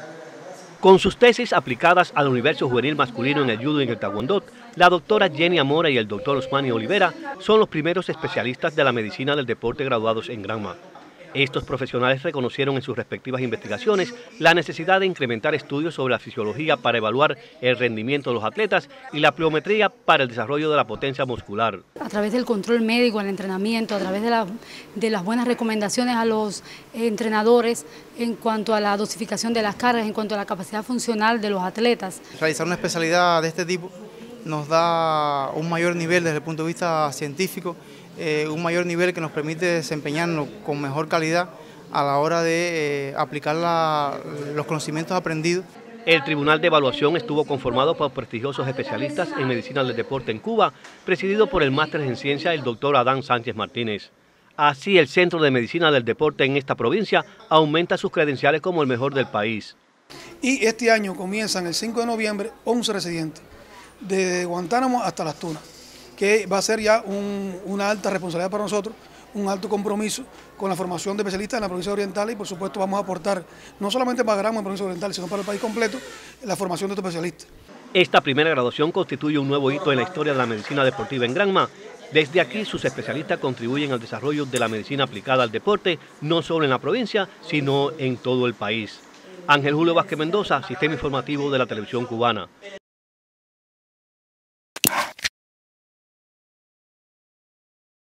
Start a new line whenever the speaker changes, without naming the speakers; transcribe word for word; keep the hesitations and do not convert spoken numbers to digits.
Con sus tesis aplicadas al universo juvenil masculino en el judo y en el taekwondo, la doctora Jenny Amora y el doctor Osmani Olivera son los primeros especialistas de la medicina del deporte graduados en Granma. Estos profesionales reconocieron en sus respectivas investigaciones la necesidad de incrementar estudios sobre la fisiología para evaluar el rendimiento de los atletas y la pliometría para el desarrollo de la potencia muscular.
A través del control médico, el entrenamiento, a través de, la, de las buenas recomendaciones a los entrenadores en cuanto a la dosificación de las cargas, en cuanto a la capacidad funcional de los atletas.
Realizar una especialidad de este tipo nos da un mayor nivel desde el punto de vista científico, eh, un mayor nivel que nos permite desempeñarnos con mejor calidad a la hora de eh, aplicar la, los conocimientos aprendidos.
El Tribunal de Evaluación estuvo conformado por prestigiosos especialistas en medicina del deporte en Cuba, presidido por el máster en ciencia, el doctor Adán Sánchez Martínez. Así, el Centro de Medicina del Deporte en esta provincia aumenta sus credenciales como el mejor del país.
Y este año comienzan el cinco de noviembre once residentes, de Guantánamo hasta Las Tunas, que va a ser ya un, una alta responsabilidad para nosotros, un alto compromiso con la formación de especialistas en la provincia oriental y por supuesto vamos a aportar no solamente para Granma, en la provincia oriental, sino para el país completo, la formación de estos especialistas.
Esta primera graduación constituye un nuevo hito en la historia de la medicina deportiva en Granma. Desde aquí sus especialistas contribuyen al desarrollo de la medicina aplicada al deporte, no solo en la provincia, sino en todo el país. Ángel Julio Vázquez Mendoza, Sistema Informativo de la Televisión Cubana.